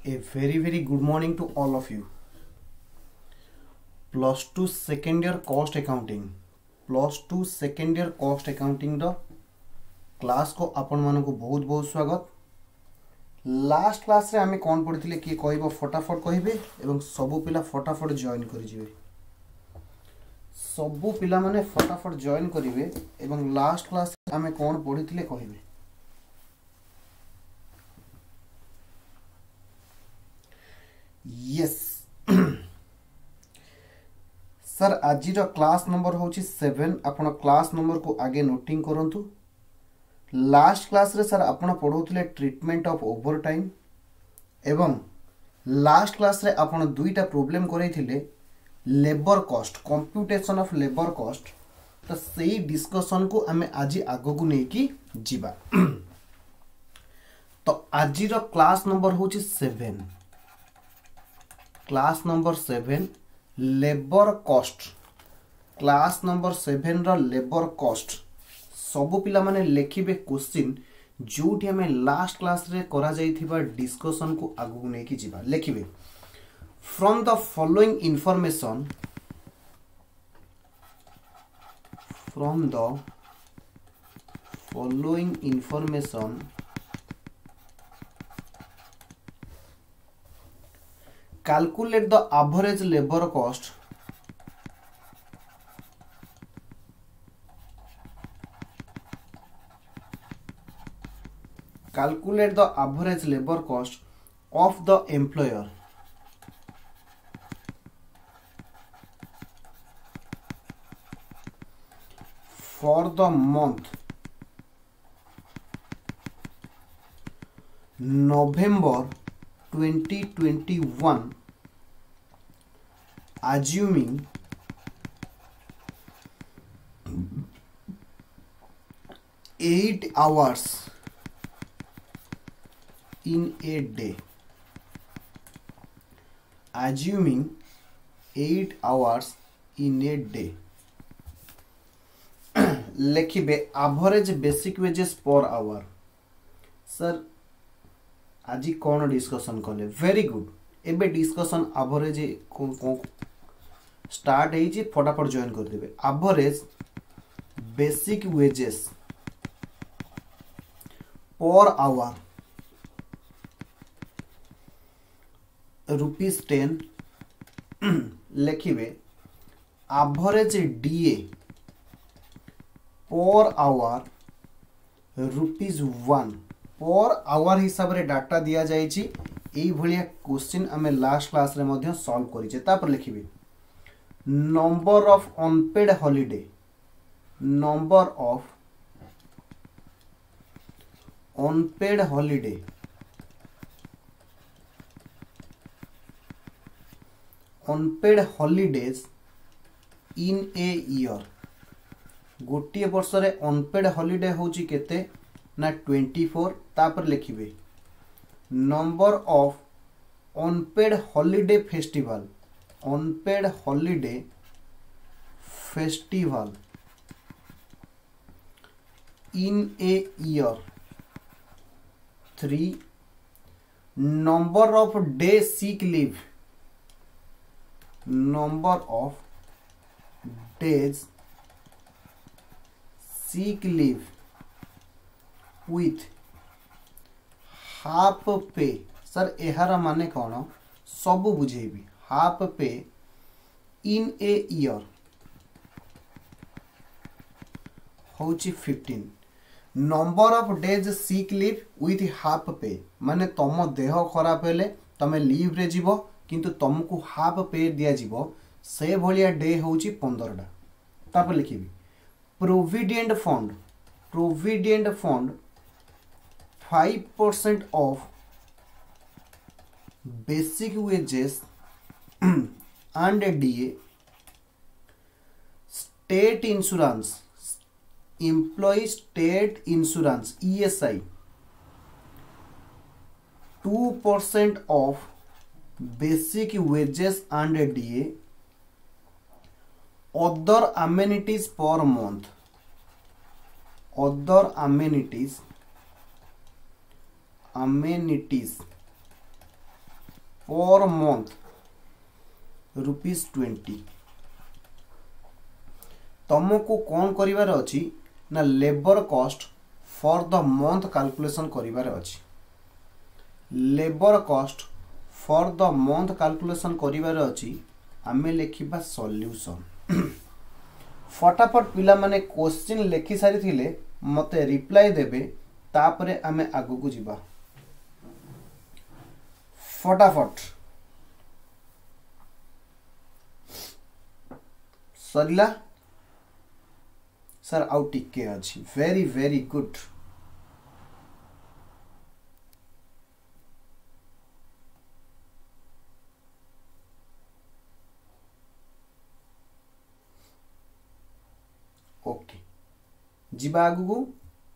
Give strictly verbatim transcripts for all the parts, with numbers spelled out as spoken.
A very very good morning to all of you. Plus two second year cost accounting plus two second year cost accounting रो class को आपण मान को बहुत बहुत स्वागत। लास्ट क्लास रे आमे कोन पढिथिले कि कहबो फटाफट कहबे एवं सबु पिला फटाफट जॉइन करि जिवे। सबु पिला माने फटाफट जॉइन करिवे एवं लास्ट क्लास आमे कोन पढिथिले कहबे। यस सर आज क्लास नंबर होची सेवन। आपण क्लास नंबर को आगे नोटिंग करंतु। लास्ट क्लास रे सर आपण पढौथिले ट्रीटमेंट ऑफ ओवर टाइम एवं लास्ट क्लास रे आपण दुईटा प्रॉब्लम करैथिले labour cost computation of labour cost. तो सेही डिस्कशन को आमे आज आगो को नै कि जिबा। तो आज क्लास नंबर होची seven. Class number seven labour cost. Class number seven रो लेबर कॉस्ट सबु पिला माने लेखिबे क्वेश्चन जोठी हमें लास्ट क्लास रे करा जाइथिबा डिस्कशन को आगु नै कि जिबा। लेखिबे from the following information from the following information calculate the average labor cost calculate the average labor cost of the employer for the month November twenty twenty-one, assuming eight hours in a day, assuming eight hours in a day. लिखिबे average basic wages per hour. Sir आज कौन discussion कले very good. एबे discussion average को, को start है फटाफट join कर देबे। Average basic wages per hour rupees ten. लिखिबे average DA per hour rupees one per hour हिसाब रे डाटा दिया जाइछि। एई भलिया क्वेश्चन आमे लास्ट क्लास रे मध्य सॉल्व करिचे। तापर लिखिबे number of unpaid holiday number of unpaid holiday unpaid holidays in a year. गोटे वर्ष रे अनपेड हॉलिडे होची केते ना ट्वेंटी फोर। तापर लिखिबे number of unpaid holiday festival unpaid holiday festival in a year three. Number of day sick leave number of days sick leave with half pay. Sir एहार माने कौन सबु बुझेबी। Half pay in a year होची fifteen. Number of days sick leave with half pay माने तम देह खराब हेले तमे लीव रे जीवो किंतु तुमको हाफ पे दिया जीवो से भलिया डे होची पंद्रह टा। तापर लिखिबी provident fund provident fund five percent of basic wages and DA state insurance employ state insurance ESI two percent of basic wages and DA other amenities per month other amenities amenities per month rupees twenty. तुमको कौन करिवार अछि ना labour cost for the month calculation करिवार अछि। Labour cost for the month calculation करिवार अछि। आमे लिखिबा सॉल्यूशन। फटाफट पिला माने क्वेश्चन लिखि सारी थिले मते रिप्लाई देबे तापरे आमे आगु को जिबा। फटाफट सरिला सर आउ टिके अछि। Very very good. ओके जिबा आगु को।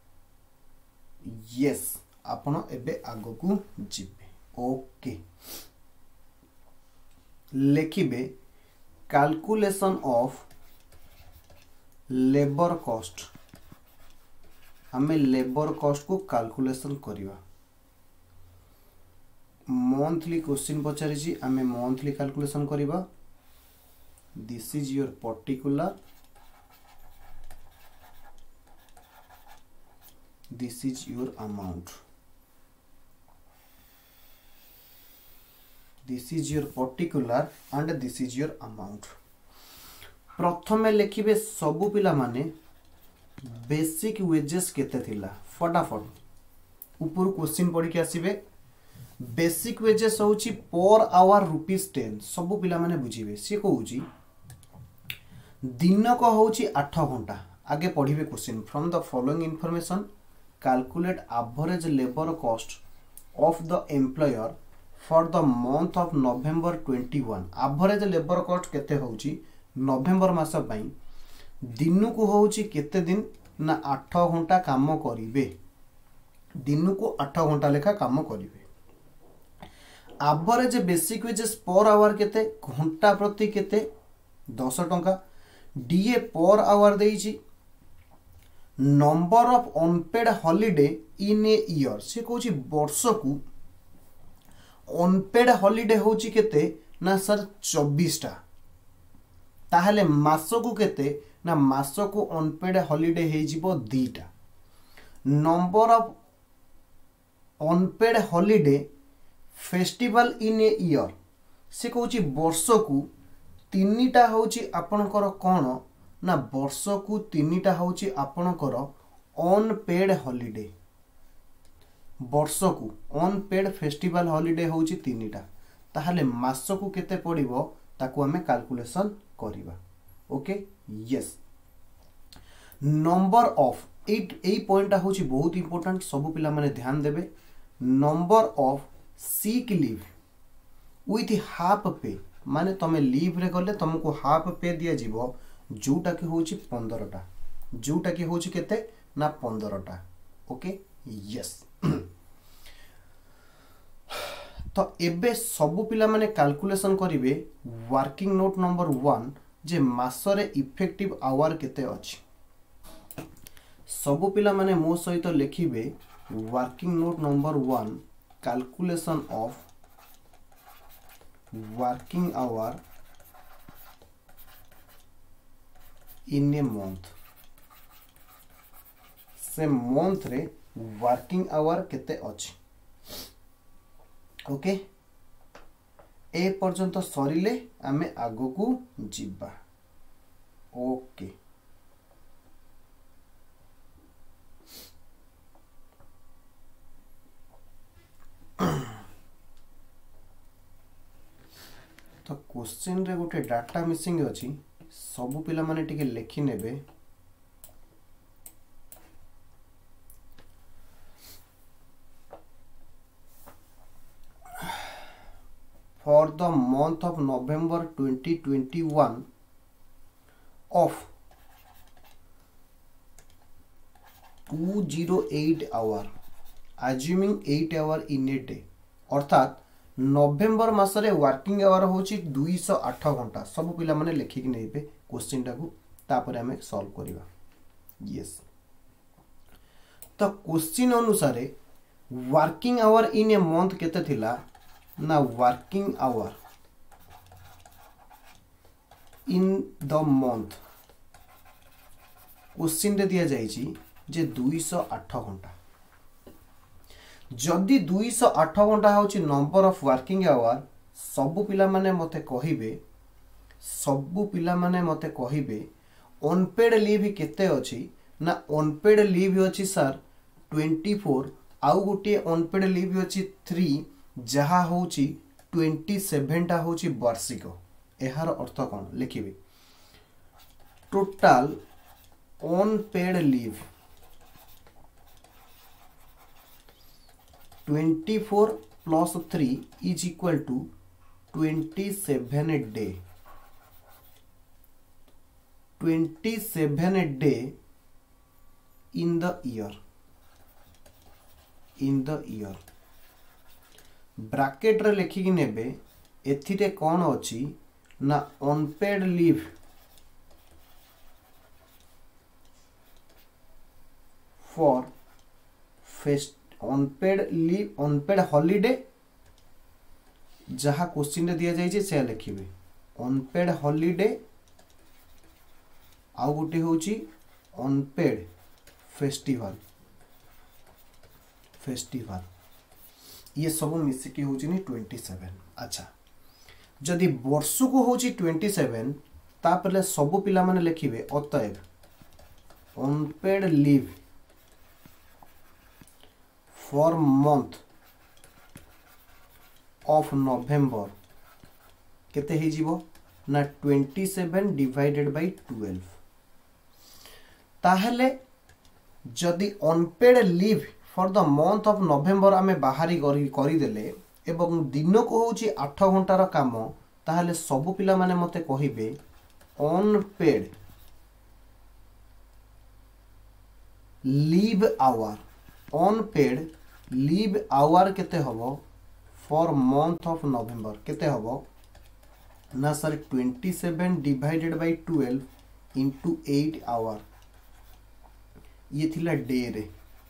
यस आपण एबे आगु को जिबे। ओके लिखिबे कैलकुलेशन ऑफ लेबर कॉस्ट। हमें लेबर कॉस्ट को कैलकुलेशन करिवा। मंथली क्वेश्चन पचारि छी हमें मंथली कैलकुलेशन करिवा। This is your particular, this is your amount, this is your particular and this is your amount. प्रथमे लिखिबे सबु पिला माने बेसिक वेजेस केते थिला। फटाफट ऊपर क्वेश्चन पढ़ी के आसीबे। बेसिक वेजेस होची पर आवर रुपीस टेन। सबु पिला माने बुझिबे से कहूची दिन को होची आठ घंटा। आगे पढ़िबे question. From the following information calculate average labour cost of the employer for the month of November twenty one. Average labour cost केते होची नवेम्बर मास पई दिन को होची केते दिन ना आठ घंटा काम करिवे। दिन को आठ घंटा लेखा काम करिवे। Average basic wages per hour केते घंटा प्रति केते दस टंका। डीए पर आवर देइची। Number of unpaid holiday in a year से कहूची वर्ष को अनपेड हॉलिडे होची केते ना सर चौबीस टा। ताहले मासो को केते ना मासो को अनपेड हॉलिडे हे जिवो दीटा। Number of unpaid holiday festival in a year से कहूची वर्ष को तीनिटा होची आपनकर कोन ना वर्ष को तीनिटा होची आपनकर अनपेड हॉलिडे। वर्ष को अनपेड फेस्टिवल हॉलिडे होची तीनिटा। ताहले मासो को केते पड़िबो ताकू हमें कैलकुलेशन करिबा। Okay yes number of eight a point होची बहुत इंपोर्टेंट। सब पिला माने ध्यान देबे। Number of sick leave with half pay माने तमे लीव रे गले तुमको हाफ पे दिया जीवो जोटा कि होची पंद्रह टा। जोटा कि होची केते ना पंद्रह टा। ओके यस तो एबे सबु पिला माने कैलकुलेशन करिवे वर्किंग नोट नंबर वन जे मासरे इफेक्टिव आवर केते अछि। सबु पिला माने मो सहित लिखिबे working note number one calculation of working hour in a month. से मंथ रे वर्किंग आवर केते अछि। ओके ए पर्यंत सरिले आमे आगो को जिबा। ओके तो क्वेश्चन रे गोटे डाटा मिसिंग अछि। सबु पिला माने टिके लेखि नेबे। For the month of November twenty twenty-one of two hundred eight hour assuming eight hour in a day अर्थात नवेम्बर मासरे वर्किंग आवर होची दो सौ आठ घंटा। सब पिला माने लेखिक नेबे क्वेश्चन टाकू तापर हमें सॉल्व करिवा। यस तो क्वेश्चन अनुसार working hour in a month केते थिला ना working hour in the month question रे दिया जाइए जे दो सौ आठ घंटा जदि दो सौ आठ घंटा हूँ नंबर ऑफ वर्किंग आवर सबु पिला माने मते कहिबे सबु पिला माने मते कहिबे अनपेड लीव केते अछि ना अनपेड लीव अछि सर चौबीस आउ गोटे अनपेड लीव अछि तीन जहा होची सत्ताईस टा होची वार्षिक एहार अर्थ कोन लिखिबे टोटल अनपेड लीव चौबीस प्लस तीन इज इक्वल टू सत्ताईस day twenty-seven day in the year in the year bracket रे लिखिकी नेबे एथिरे कौन अछि ना unpaid leave for fest unpaid leave unpaid holiday जहाँ क्वेश्चन रे दिया जाइए से लिखिबे अनपेड हॉलिडे आउ गोटे होची अनपेड फेस्टिवल फेस्टिवल ये सब मिसिकी होची नि सत्ताईस अच्छा जदि वर्ष को होची सत्ताईस तापले सब पिला माने लिखिबे अतएव unpaid leave for month of November केते हे जीवो ना सत्ताईस डिवाइडेड बाय बारह ताहले जदि unpaid leave for the month of November आमे बाहरी करी देले एवं दिन को होची आठ घंटार काम ताहले सबु पिला माने मते कहिबे unpaid leave hour unpaid leave hour केते हबो फॉर मंथ ऑफ नवेम्बर केते हबो ना सर सत्ताईस डिवाइडेड बाय बारह इंटू आठ आवर ये थिला डे रे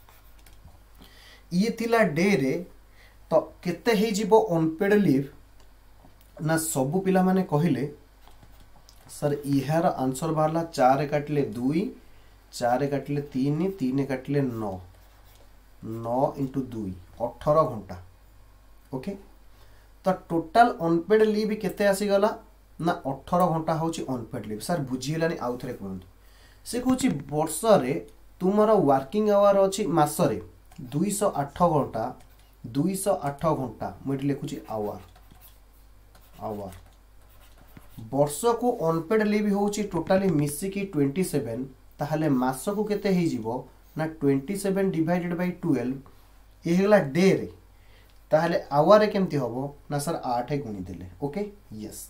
ये थिला डे रे तो केते हे जीवो अनपेड लीव ना सबु पिला माने कहिले सर इहार आंसर बाहरला चार काटले दुई चार काटले तीन तीन काटले नौ नौ इंटू दुई अठारह घंटा ओके तो टोटल अनपेड लीव केते आसीगला ना अठारह घंटा होची अनपेड लीव सर बुझीलानी आउ थरे कहंतु से कहूची वर्ष रे तुमरा वर्किंग आवर अछि मास रे दो सौ आठ घंटा दो सौ आठ घंटा मुझे लिखुची आवर आवर वर्ष को अनपेड लीव होची टोटली मिसिकी सत्ताईस ताहले मास को केते हे जीवो ना सत्ताईस डिवाइडेड बाय बारह ए हेला डे रे ताहले आवर केमती हबो ना सर आठ गुणी देले ओके यस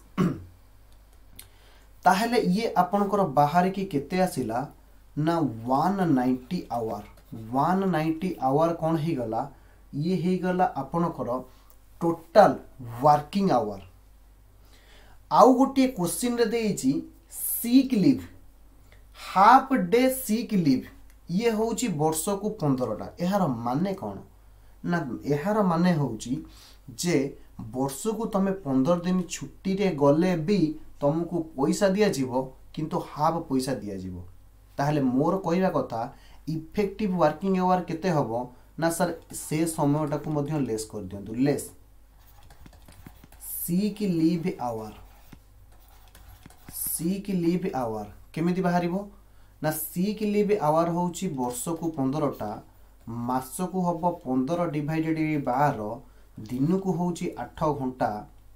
ताहले ये आपनकर बाहर की केते आसिला ना एक सौ नब्बे आवर एक सौ नब्बे आवर कौन ही गला ये ही गला आपनकर टोटल वर्किंग आवर आउ गोटे क्वेश्चन रे देइची sick leave half day sick leave ये होची वर्ष को पंद्रह टा एहार माने कौन ना एहार माने होची जे वर्ष को तमे पंद्रह दिन छुट्टी रे गले भी तुमको पैसा दिया जीवो किंतु हाफ पैसा दिया जीवो ताहले मोर कहवा कथा इफेक्टिव वर्किंग आवर केते हबो ना सर से समयटा को मध्य लेस कर दियंतु less sick leave hour sick leave hour केमिति बाहरिबो ना सिक लीव आवर होची वर्ष को पंद्रह टा मास को हबो पंद्रह डिवाइडेड बारह दिन को होची आठ घंटा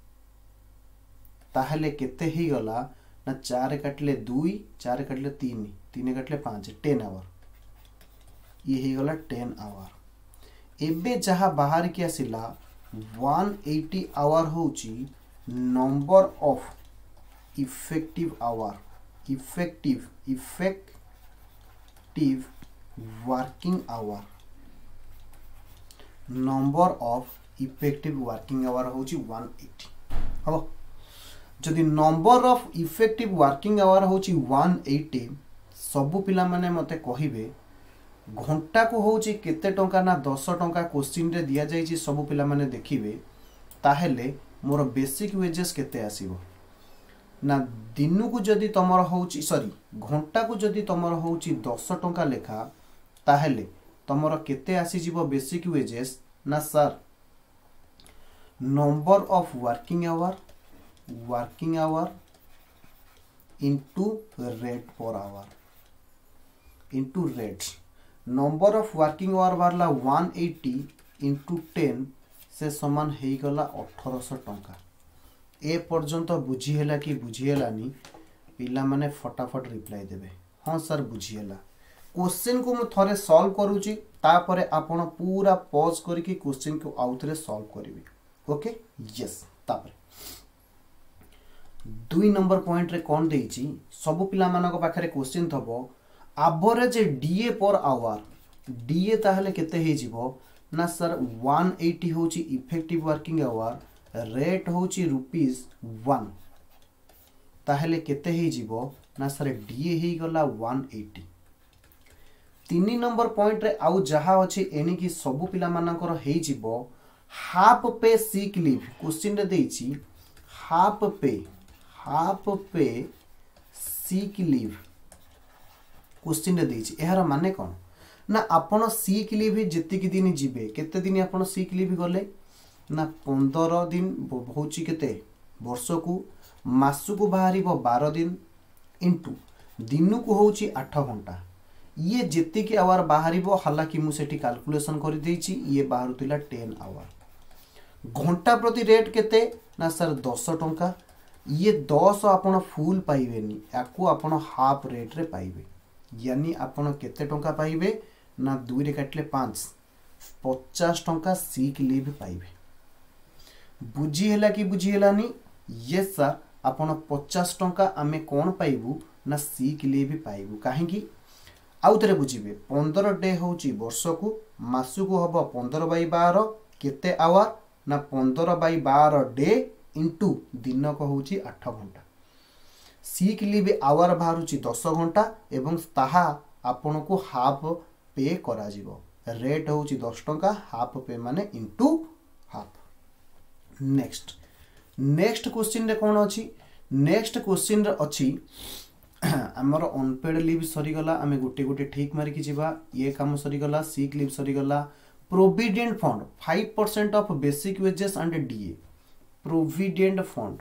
ताहले केते ही गला ना चार काटले दुई चार काटले तीन तीन काटले पांच टेन आवर ये ही गला टेन आवर एबे जहा बाहर की आसिला एक सौ अस्सी आवर होची number of effective hour effective effective working hour number of effective working hour होची एक सौ अस्सी हबो जदि number of effective working hour होची एक सौ अस्सी सबु पिला माने मते कहिबे घंटा को होची केते टंका ना दस टंका क्वेश्चन रे दिया जाईची सबु पिला माने देखिबे ताहेले मोर बेसिक वेजेस केते आसीबो ना दिन को जदि तमर होउची सॉरी घंटा को जदि तमर होउची दस टंका लेखा ताहेले तमर केते आसी जीवो बेसिक वेजेस ना sir number of working hour working hour into rate per hour into rate number of working hour बारला वन एटी इनटू टेन से समान हेई गला अठारह सौ टंका ए पर्यंत बुझीहेला कि बुझीहेलानी पिला माने फटाफट रिप्लाई देबे हाँ सर बुझीहेला क्वेश्चन को मु थरे सॉल्व करूची तापरे आपण पूरा पॉज करके क्वेश्चन को आउथरे सॉल्व करिवे ओके यस तापरे दुई नंबर पॉइंट रे कोन देइची सब पिला मानको पाखरे क्वेश्चन थबो average DA per hour DA ताहले केते हे जीवो ना सर वन एटी होची इफेक्टिव वर्किंग आवर रेट होची रुपीज वन ताहले केते ही जीवो ना सर डीए ही गला वन एटी तीन नंबर पॉइंट रे आउ जहा अछि एनी की सब पिला मानकर हे जीवो हाफ पे सिक लीव क्वेश्चन रे देइची हाफ पे हाफ पे सिक लीव क्वेश्चन रे देइची एहार माने कोन ना आपण सिक लीव जेति की दिन जीवे केते दिन आपण सिक लीव गले ना पंद्रह दिन होची केते वर्ष को मास को बाहर बारह दिन इंटू दिन को होची आठ घंटा ये जेति की आवर बाहर हालांकि मुझे कैलकुलेशन कर देइची ये बाहर थिला टेन आवर घंटा प्रति रेट केते ना सर दस टंका ये दस आपण फुल पाइबेनी याकू आपण हाफ रेट रे पाइबे यानी आपण केते टंका पाइबे ना दुई रे काटले पाँच पचास टंका सिक लीव पाइबे बुझी हैला कि बुझी हैलानी ये सर आपण पचास टंका आमे कौन पाइबू ना सिक लीव पाइबू कहीं आउ थे बुझे पंद्रह डे हूँ वर्ष को मसक हम पंद्रह बै बार केते आवर ना पंद्रह बै बार डे इंटू दिन को हूँ आठ घंटा सिक लीव आवर बाहर दस घंटा एवं ताहा आपण को हाफ पे करा जीवो रेट हूँ दस टंका हाफ पे माने into half next next question रे कौन अच्छी नेक्स्ट क्वेश्चन रे अच्छी आमर अनपेड लीव सरीगला आम गोटे गोटे ठीक मारिकी जीवा ये काम सरीगला सिक लीव सरीगला provident fund five percent of basic wages and DA provident fund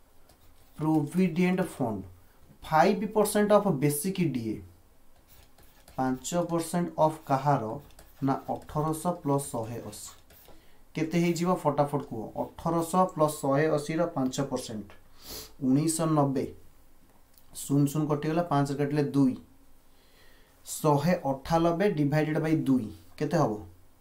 provident fund five percent of basic DA पांच परसेंट ऑफ कहार ना अठारश प्लस शहे अशी केते ही जीवा फटाफट कुह अठारश प्लस शहे अशी पांच परसेंट उन्नीस नब्बे शून शून कटिगला पाँच कटिले दुई शहे अठानबे डिवाइडेड बाई दुई केते हबो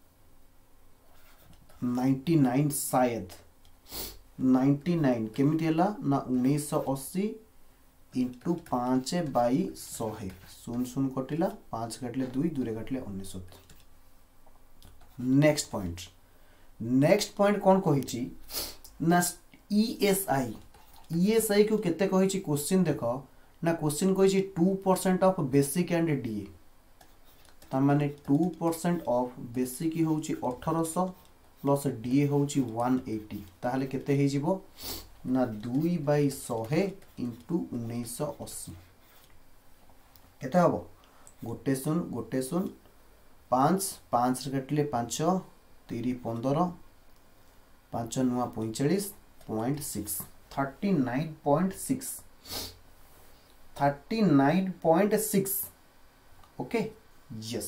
नाइंटी नाइन शायद नाइंटी नाइन केमिति हला ना उन्नीस अस्सी इंटू पाँच बाई शहे शून शून कटिला पाँच कटिले दुई दुई कटिले उन्नीस नेक्स्ट पॉइंट नेक्स्ट पॉइंट कौन कही ना ईएसआई ईएसआई को केते कही क्वेश्चन देख ना क्वेश्चन कही two percent of basic and DA तामाने टू परसेंट ऑफ बेसिक हूँ अठारश प्लस डीए हूँ वन एटी ताहले केते ही जीवो ना दुई बाई शहे इंटू उन्नीस अस्सी केते हबो गोटे शून गोटे शून पाँच पाँच काटिले पाँच तीन पंदर पाँच नुआ पैंचाश point six thirty nine point six thirty nine point six okay yes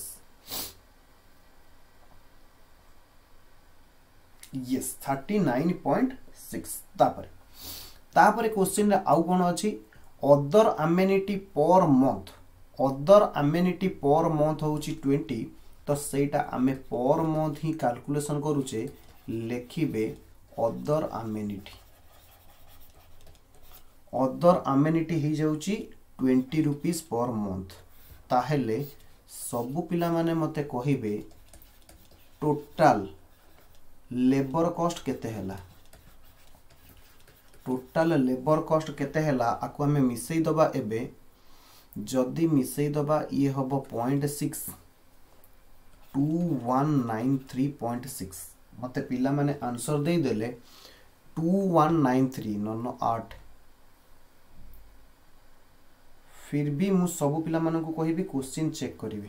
yes thirty nine point six तापर तापर क्वेश्चन रे आउ कोन अछि other amenity per month other amenity per month होची ट्वेंटी तो सेटा आमे पर मंथ ही कैलकुलेशन करूचे लेखिबे अदर अमेनिटी अदर अमेनिटी ही जाउची ट्वेंटी रुपीस पर मंथ ताहेले सबु पिला माने मते कहिबे टोटल लेबर कॉस्ट केते हैला टोटल लेबर कॉस्ट केते हैला आकु हमें मिसई दबा एबे जदी मिसई दबा ये हबो point six two one nine three point six मते पिला माने आंसर दे देले two one nine three no no आठ फिर भी मु सब पिला मानन को कहिबी क्वेश्चन चेक करिवे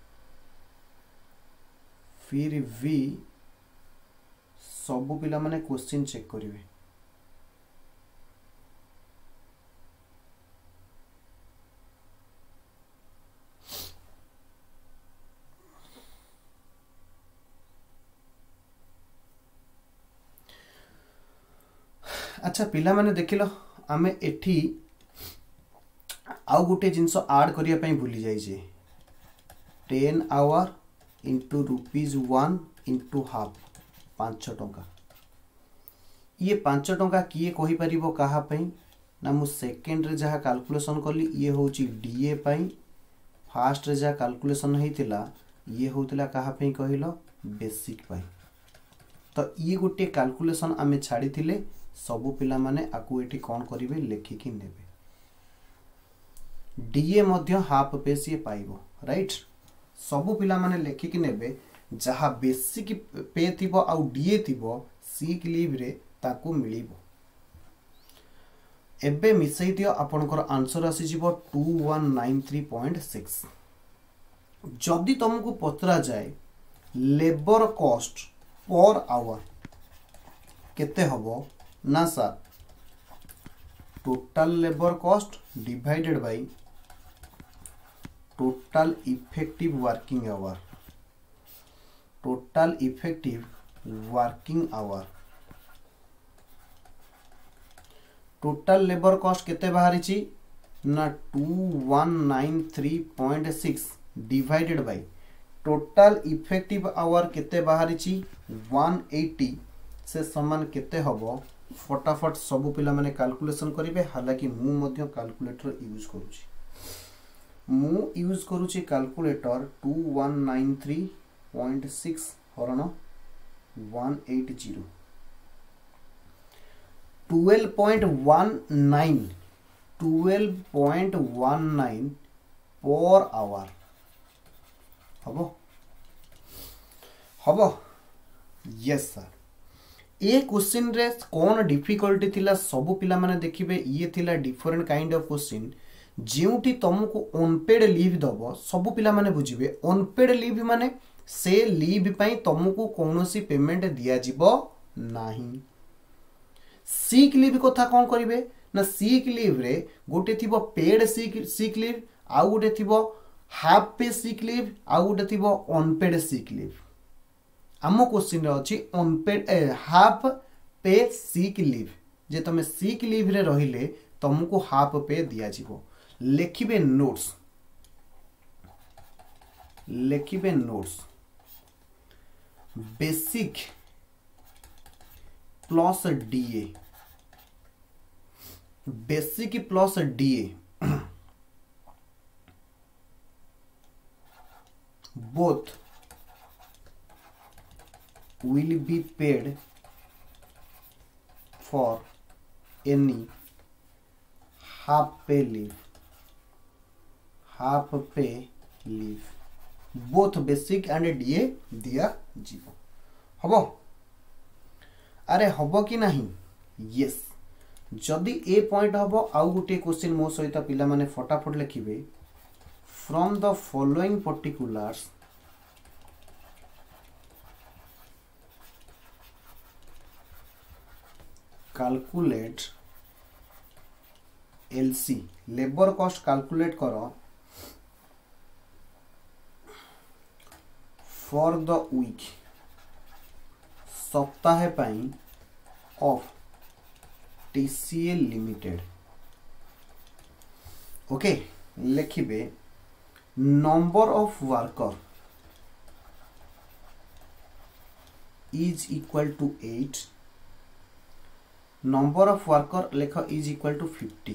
फिर भी सब पिला माने क्वेश्चन चेक करिवे अच्छा पिला माने देखिलो आमे एठी आउ गोटे जिनस आड करिया पई भूली जाई जे ten hour into rupees one into half पांच टंका ये पांच टंका किए कहि परिबो कहा पई ना मु सेकेंड रे जहा कैलकुलेशन करली ये होची डीए पई फास्ट रे जहा कैलकुलेशन हेतिला ये होतिला कहा पई कहिलो बेसिक पई तो ये गोटे कैलकुलेशन आमे छाड़ी थिले सबु पिला माने आकु एठी कोन करिवे लेखिकी नेबे डीए मध्य हाफ पे सी पाइबो राइट सबु पिला माने लेखिकी नेबे जहा बेसिक पे थिबो आ डीए थिबो सिक लीव रे ताकु मिलिबो एबे मिसई दियो आपनकर आंसर आसी जिवो two one nine three point six जदि तुमको पचरा जाए लेबर कॉस्ट पर आवर केते हबो ना sir total labour cost divided by total effective working hour total effective working hour total labour cost केते बाहरी ची ना two one nine three point six divided by total effective hour केते बाहरी ची वन एटी से समान केते हबो फटाफट सबु पिला माने कैलकुलेशन करिवे हालांकि मु मध्य कैलकुलेटर यूज करूची मु यूज करूची calculator two one nine three point six हरण one eight zero twelve point one nine twelve point one nine per hour हबो हबो यस सर ए क्वेश्चन रे कौन डिफिकल्टी थिला सबु पिला माने देखिबे ये थिला डिफरेंट काइंड ऑफ क्वेश्चन जेउटी तुमको अनपेड लीव दबो सबु पिला माने बुझिबे अनपेड लीव माने से लीव पई तुमको कोनोसी पेमेंट दिया जिवो नाही सिक लीव कथा कोन करिवे ना सिक लीव रे गोटे थिबो पेड सिक सिक लीव आ गोटे थिबो हाफ पे सिक लीव आ गोटे थिबो अनपेड सिक लीव आमो क्वेश्चन रे अछि अनपेड हाफ पे सिक लीव जे तमे सिक लीव रे रहिले तुमको हाफ पे दिया जिवो लेखिबे नोट्स लेखिबे notes basic plus DA basic plus DA both will be paid for any half pay leave half pay leave both basic and DA दिया जीवो हबो अरे हबो कि नहीं यस जदि ए पॉइंट हबो आउ गुटे क्वेश्चन मो सहित पिला माने फटाफट लिखिबे from the following particulars calculate L C labor cost calculate करो for the week सप्ताह पाई of T C L limited okay लिखिबे number of worker is equal to eight number of worker लेखा is equal to fifty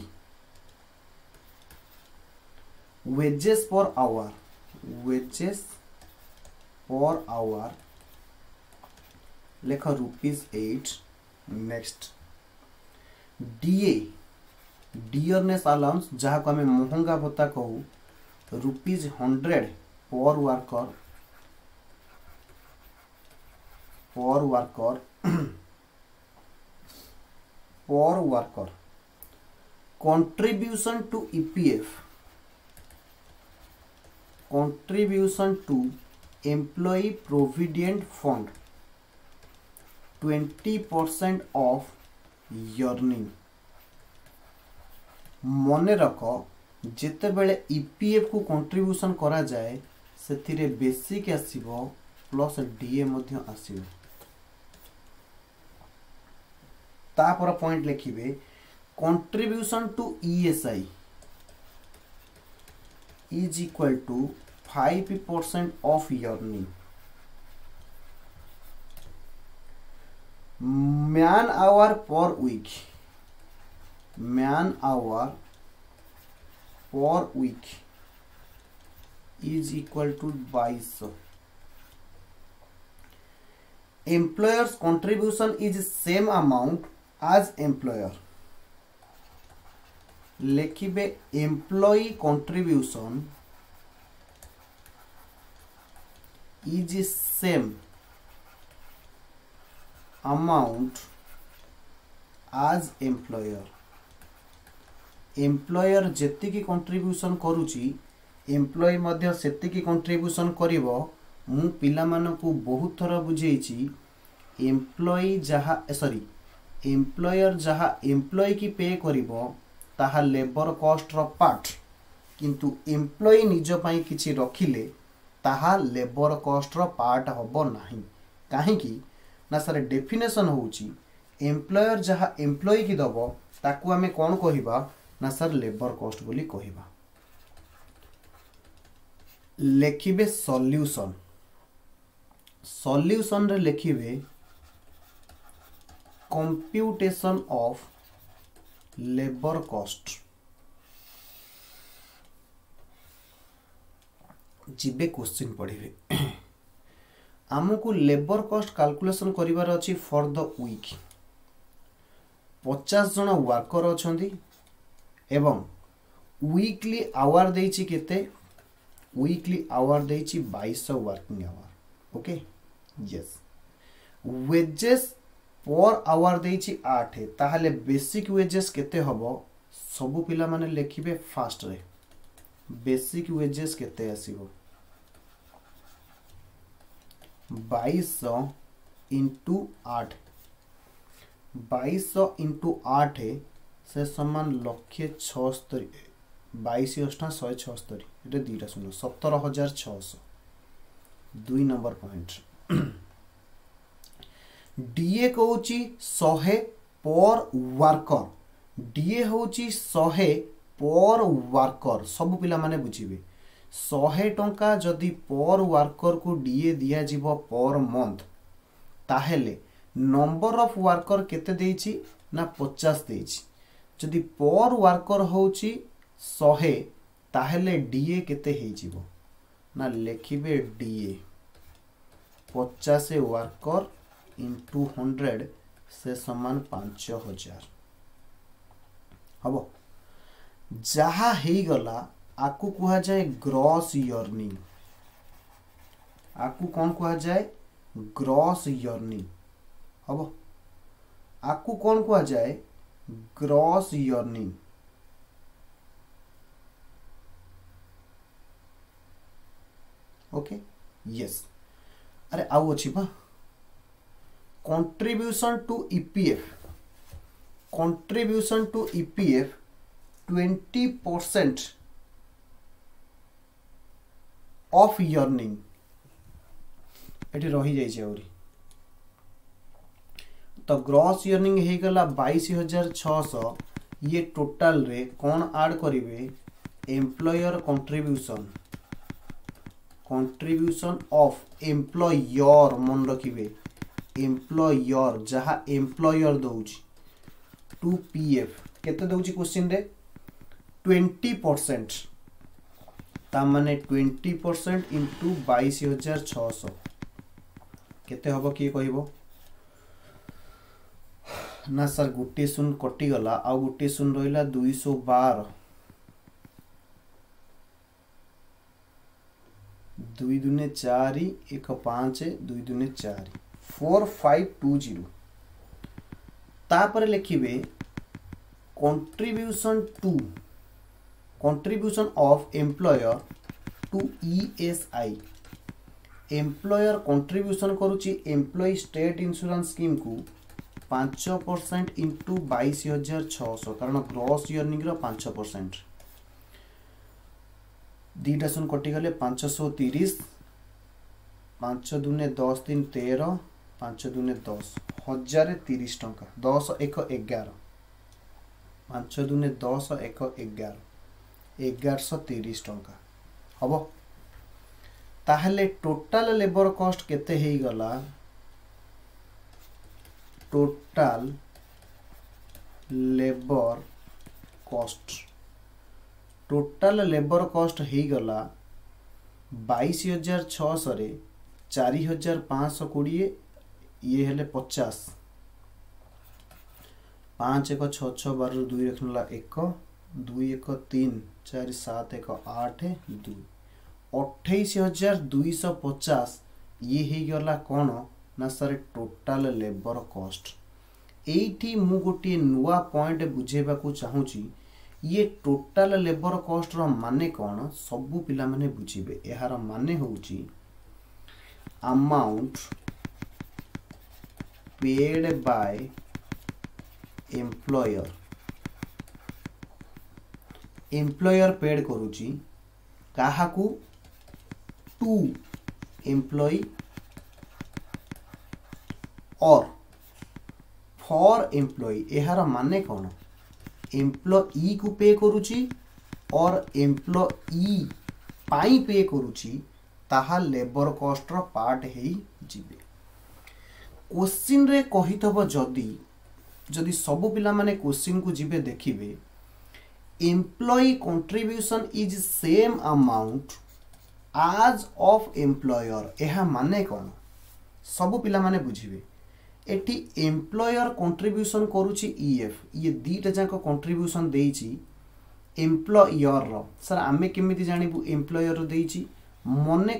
wages per hour wages per hour लेखा rupees eight next D A dearness allowance जहाँ को हमें महंगा भत्ता कहू rupees hundred per worker per worker per worker contribution to EPF contribution to employee provident fund twenty percent of earning मने रख जिते बेले ईपीएफ को कंट्रीब्यूशन करा जाए से बेसिक आसीबो प्लस डीए मध्य आसीबो तापर पॉइंट लिखिबे contribution to ESI is equal to five percent of earning man hour per week man hour per week is equal to बाईस employer's contribution is same amount as employer लिखिबे employee contribution is same amount as employer employer जेतिकी contribution करूची employee मध्य सेतिकी contribution करिवो मु पिला मानकु बहुत थरा बुझेइची एम्प्लॉई जहा सॉरी एम्प्लॉयर जहा एम्प्लॉई की पे करिवो ताहा लेबर कॉस्ट रो पार्ट किंतु एम्प्लॉई निज पई किछि रखिले ताहा लेबर कॉस्ट रो पार्ट हबो नाही काहे कि ना सर डेफिनेशन होउची एम्प्लॉयर जहा एम्प्लॉई की दबो ताकू आमे कोन कहिबा ना सर लेबर कॉस्ट बोली कहिबा लेखिबे सॉल्यूशन सॉल्यूशन रे लेखिबे कंप्यूटेशन ऑफ लेबर कॉस्ट जिबे क्वेश्चन पढ़िबे आमको लेबर कॉस्ट कैलकुलेशन करिवार अछि फॉर द वीक पचास जन वर्कर अछंती एवं वीकली आवर देछि केते वीकली आवर देछि बाईस सौ working hour okay yes wages per hour देछि आठ ताहले बेसिक वेजेस केते हबो सबु पिला माने लेखिबे फास्ट रे बेसिक वेजेस केते आसीबो बाईस सौ इंटू आठ बाईस सौ इंटू आठ से समान लक्षे छस्तरी बाईस अष्टा शहे छस्तरी ये दुईटा शुण सतर हजार छःश दुई नंबर पॉइंट डीए कहूची शहे पर वर्कर डीए होची शहे पर वर्कर सब पिला माने बुझिबे शहे टंका जदि पर वर्कर को डीए दिया जीवो पर मंथ ताहेले नंबर ऑफ वर्कर केते देइची ना पचास देइची जदि पर वर्कर होची शहे ताहेले डीए केते हेइ जीवो ना लेखिबे डीए पचास वर्कर इंटू हंड्रेड से समान पांच हजार हबो जहा हेई गला आकु कुहा जाए ग्रॉस अर्निंग आकु कौन कुहा जाए ग्रॉस अर्निंग हबो आकु कौन कुहा जाए ग्रॉस अर्निंग ओके यस अरे आउ अछि बा contribution to E P F contribution to E P F twenty percent of earning एटी रही जाइए आउरी तो ग्रॉस अर्निंग हे गला बाईस हजार छःश ये टोटल रे कौन ऐड करिवे employer contribution contribution of employer मन रखिबे एम्प्लॉयर जहा एम्प्लॉयर दउची टू पीएफ केते दउची क्वेश्चन रे ट्वेंटी परसेंट ता माने ट्वेंटी परसेंट इंटू बाईस हजार छःश केते हबो किए कहबो ना सर गुटे सुन कटि गला आ गुटे सुन रहिला दो सौ बारह दुई दुने चारि एक पाँच दुई दुने चारि फोर फाइव टू जीरो तापर लिखिबे contribution to contribution of employer to ESI employer contribution करुच्ची एम्प्लॉई स्टेट इंश्योरेंस स्कीम को पांच परसेंट इंटू बाईस हजार छःश कारण ग्रॉस इयर्निंग पांच परसेंट दीटा सुन कटिगले पांच सौ तीस पांच दुने दस तीन तेरह पांच दुने दस हजार तीस टंका दस एक एगार पांच दुने दस एक एगार एगारश तीस टंका हम ताहले टोटाल लेबर कॉस्ट केते ही गला total labour cost total labour cost ही गला बाईस हजार छःश चारि हजार पाँच कोड़े ये हेले पचास पाँच एक छ छ बार दुई रखना एक दुई एक तीन चार सात एक आठ दुई अठाईस हजार दुईश पचास ये ही गला कौन ना सर टोटाल लेबर कॉस्ट एठी मु गोटे नुआ पॉइंट बुझेबा को चाहूची ये टोटाल लेबर कॉस्ट रो माने कौन सबु पिला माने बुझिबे एहार माने होउची amount paid by employer employer paid करूची काहाकू टू एम्प्लॉई और फॉर एम्प्लॉई एहार माने कौन एम्प्लॉई को पे करूची और एम्प्लॉई पाई पे करूची ताहा लेबर कॉस्ट रो पार्ट हेई जिबे क्वेश्चन रे कहितब जदी जदी सब पिला माने क्वेश्चन को जिबे देखिबे employee contribution is same amount as of employer एहा माने कोन सब पिला माने बुझिबे एटी एम्प्लॉयर कंट्रीब्यूशन करूची ईएफ ये दीटा जाक कंट्रीब्यूशन देइची एम्प्लॉयर रो सर आमे केमिति जानिबु एम्प्लॉयर रो देइची मने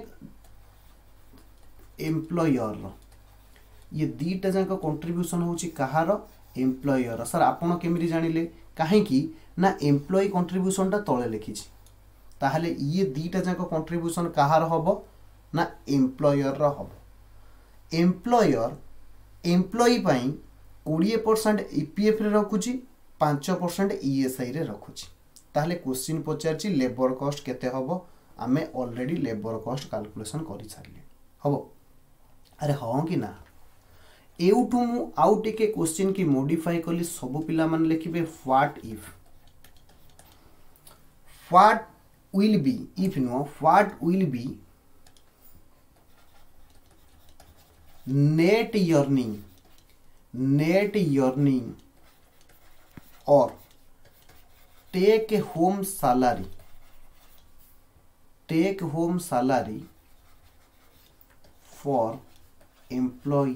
एम्प्लॉयर रो ये दीटा जाक कंट्रीब्यूशन होची कहार एम्प्लॉयर सर आपण केमिति जानिले काहे कि ना एम्प्लॉई कंट्रीब्यूशन ता तळे लिखिची ताहले ये दीटा जाक कंट्रीब्यूशन कहार हबो ना एम्प्लॉयर रो हबो एम्प्लॉयर एम्प्लॉई पाई बीस परसेंट ईपीएफ रे रखुची पाँच परसेंट ईएसआई रे रखुची ताहले क्वेश्चन पचारची लेबर कॉस्ट केते हबो आमे ऑलरेडी लेबर कॉस्ट कैलकुलेशन करि छारले हबो अरे हां कि ना एउठु मु आउ टिके क्वेश्चन की मॉडिफाई कली सब पिला मन लिखिबे what if what will be if no what will be net earning net earning और take home salary take home salary for employee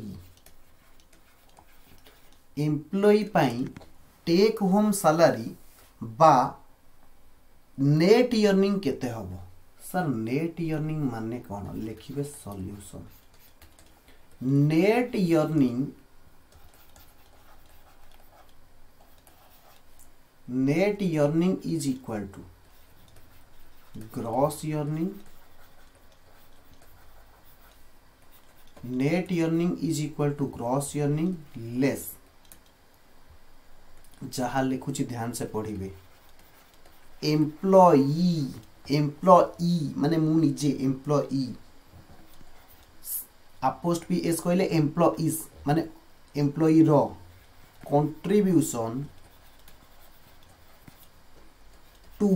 employee पाई टेक होम सैलरी बा नेट अर्निंग केते हबो सर नेट अर्निंग माने कोन लिखिबे solution net earning net earning is equal to gross earning net earning is equal to gross earning less जहाँ लिखुची ध्यान से पढ़िबे एम्प्लॉई एम्प्लॉई माने मु निजे एम्प्लॉई अपोस्ट पी एस कहले एम्प्लॉइज माने एम्प्लॉई रो कंट्रीब्यूशन टू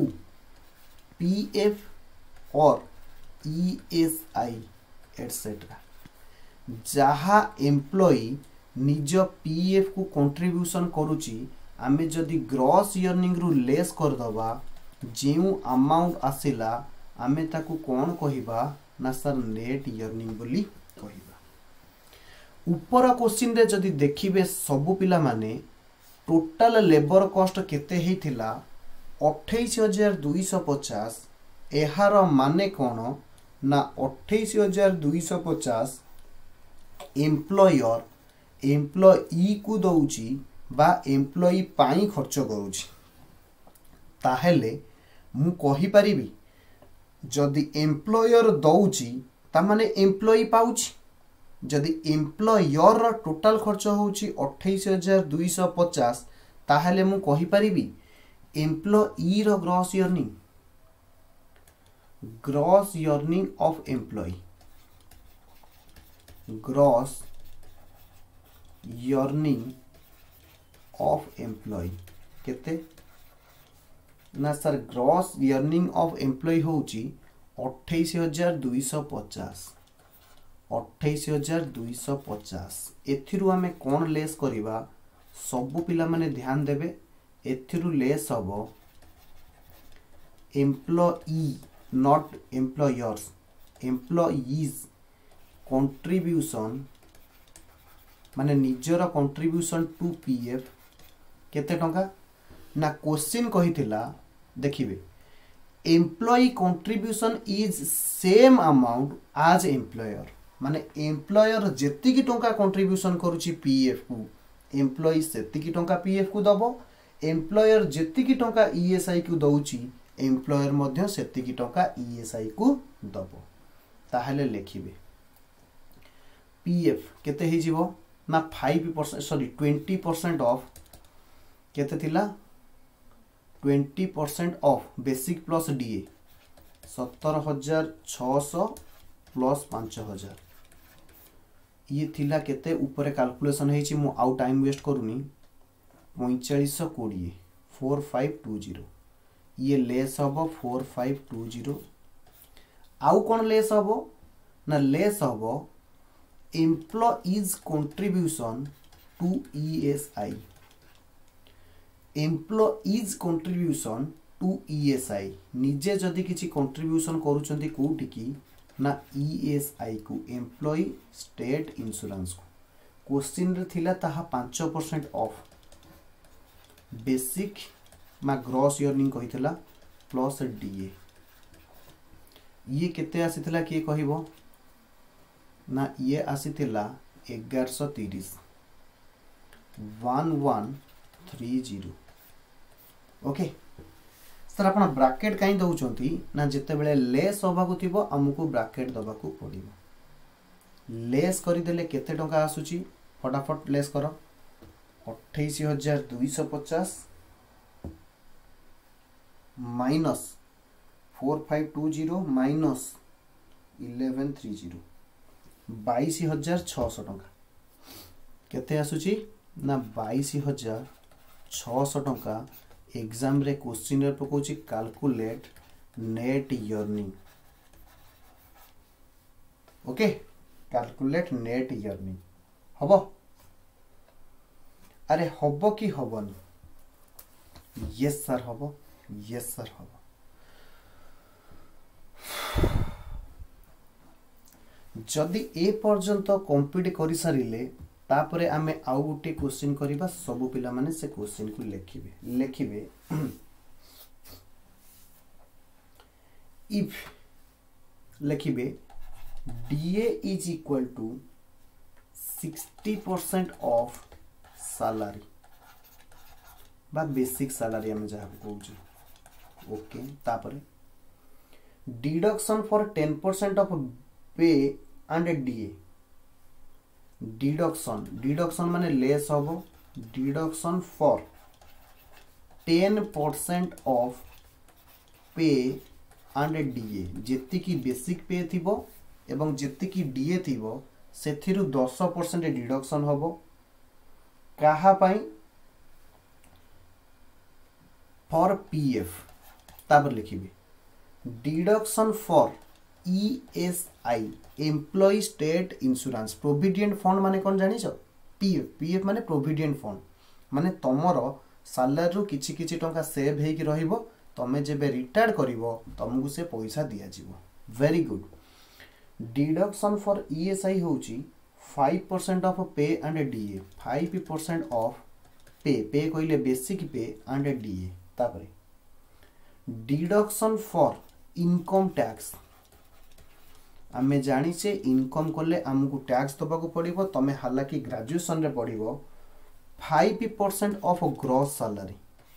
पीएफ और ईएसआई एटसेट्रा जहाँ एम्प्लॉई निज पीएफ को कंट्रीब्यूशन करुची आमे जदि ग्रॉस अर्निंग रु लेस कर दबा जेउ अमाउंट आसिला आमे ताकू कोन कहिबा ना सर नेट अर्निंग बोली कहिबा ऊपर क्वेश्चन रे जदि देखिबे सब पिला माने टोटल लेबर कॉस्ट केते हेतिला अट्ठाईस हजार दुईश पचास एहार माने कौन ना अट्ठाईस हजार दुईश पचास एम्प्लॉयर एम्प्लॉई को दौची बा एम्प्लॉई पाई खर्च करूची ताहेले मु कहि परिबी जदि एम्प्लॉयर दउची ता माने एम्प्लॉई पाउची जदि एम्प्लॉयर रो टोटल खर्च होउची अट्ठाईस हजार दो सौ पचास ताहेले मु कहि परिबी एम्प्लॉई रो gross earning gross earning of employee gross earning of employee केते ना sir gross earning of employee होउची अट्ठाईस हजार दो सौ पचास अट्ठाईस हजार दो सौ पचास एथिरु आमे कोन लेस करिबा सबु पिला माने ध्यान देबे एथिरु लेस हबो employee not employer's employee's contribution माने निजर कंट्रीब्यूशन टू पीएफ केते टंका ना क्वेश्चन कहिथिला देखिबे employee contribution is same amount as employer माने एम्प्लॉयर जेति की टंका कंट्रीब्यूशन करूची पीएफ को एम्प्लॉई सेति की टंका पीएफ को दबो एम्प्लॉयर जेति की टंका ईएसआई को दउची एम्प्लॉयर मध्य सेति की टंका ईएसआई को दबो ताहले लेखिबे पीएफ केते हे जीवो ना five percent sorry twenty percent of केते थिला twenty percent of basic plus DA सत्तर हजार छःश प्लस पांच हजार ये थिला केते ऊपर कैलकुलेशन हेची मु आउ टाइम वेस्ट करूनी पैंतालीस बीस फोर फाइव टू जीरो ये लेस हबो फोर फाइव टू जीरो आउ कोन लेस हबो ना लेस हबो employees contribution to ESI employees contribution to ESI निजे जदि किछि कंट्रीब्यूशन करूचंती कोठी की ना ईएसआई को एम्प्लॉई स्टेट इंश्योरेंस को क्वेश्चन रे थिला ताहा पांच परसेंट ऑफ बेसिक मा ग्रॉस अर्निंग कहितला प्लस डीए ये केते आसीथिला के कहिबो ना ये आसीथिला ग्यारह सौ तीस ग्यारह सौ तीस ओके सर आपण ब्रैकेट काई दउचंती ना जते बेले लेस होबा को थिबो हमकु ब्रैकेट दबा को पड़िबो लेस करि देले केते टंका आसुची फटाफट लेस करो अट्ठाईस हजार दो सौ पचास minus four five two zero minus eleven three zero बाईस हजार छःश टंका केते आसुची ना बाईस हजार छःश टंका एग्जाम रे क्वेश्चन रे पकोची calculate net earning okay calculate net earning हबो अरे हबो कि हबनी यस सर हबो यस सर हबो जदि ए पर्यंत कंप्लीट करि सारिले तापरे आमे आउ गोटे क्वेश्चन करिबा सब पिला माने से क्वेश्चन को लेखिबे लेखिबे इफ लेखिबे DA is equal to sixty percent of salary बा बेसिक सैलरी आमे जहा कहूछु ओके तापरे deduction for ten percent of pay and DA deduction deduction माने लेस होबो deduction for ten percent of pay and DA जेति की बेसिक पे थिबो एवं जेति की डीए थिबो सेथिरु दस परसेंट डिडक्शन होबो काहा पाई फॉर पीएफ तापर लिखिबे deduction for ESI employee state insurance provident fund माने कोन जानि छ पीएफ पीएफ माने प्रोविडेंट फंड माने तमरो सैलरी रु किछि किछि टंका सेव हे कि रहिबो तमे जेबे रिटायर करिवो तमगु से पैसा दिया जिवो very good deduction for ESI होची five percent of pay and DA five percent of pay pay कइले बेसिक पे एंड डीए तापरे डिडक्शन फॉर इनकम टैक्स आमे जानी से इनकम कले आमको टैक्स दबा को पड़िबो तमे हालांकि ग्रेजुएशन रे पड़िबो five percent of gross salary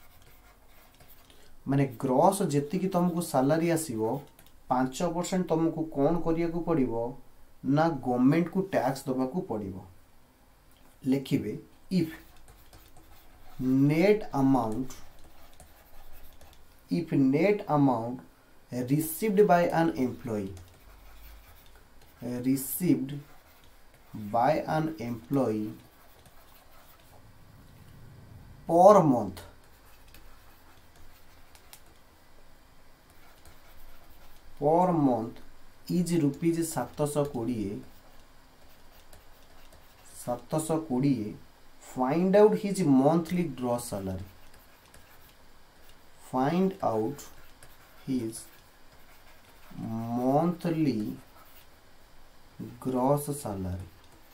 माने ग्रॉस जेति की तुमको सैलरी आसीबो पाँच परसेंट तुमको कौन करिया को पड़िबो ना गवर्नमेंट को टैक्स दबा को पड़िबो लिखिबे if net amount if net amount received by an employee received by an employee per month per month is rupees सात सौ बीस सात सौ बीस find out his monthly gross salary find out his monthly gross salary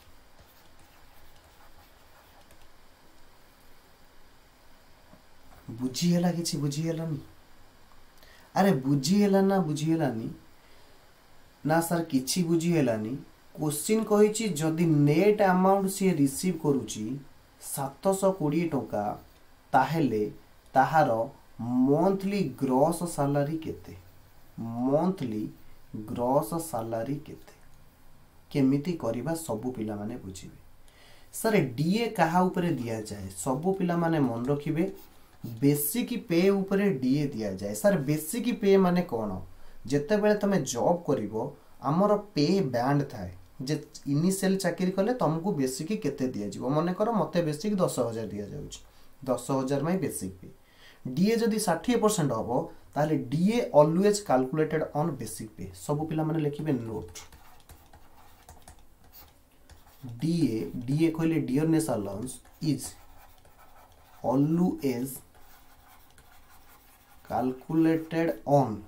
बुझीगला कि बुझीगलानी अरे बुझीगला ना बुझीगलानी ना सर किछि बुझीगलानी क्वेश्चन कहिछि जदि नेट अमाउंट सी रिसीव करूची सात सौ बीस टंका ताहेले ताहार मंथली ग्रॉस सैलरी केते मंथली ग्रॉस सैलरी केते केमिति करिबा सबु पिला माने बुझिबे सर डीए कहा ऊपर दिया जाए सबु पिला माने मन रखिबे बेसिक पे ऊपर डीए दिया जाए सर बेसिक पे माने कोन जेते बेले तमे जॉब करिवो हमर पे बैंड थाए जे इनिशियल चाकरी कले तुमको बेसिक केते दिया जीवो मने करो मते बेसिक दस हज़ार दिया जाउछ दस हज़ार में बेसिक पे डीए जदि साठ परसेंट हम ताले DA always calculated on basic pay सब पिला माने लिखिबे नोट डीए डीए कहले dearness allowance is always calculated on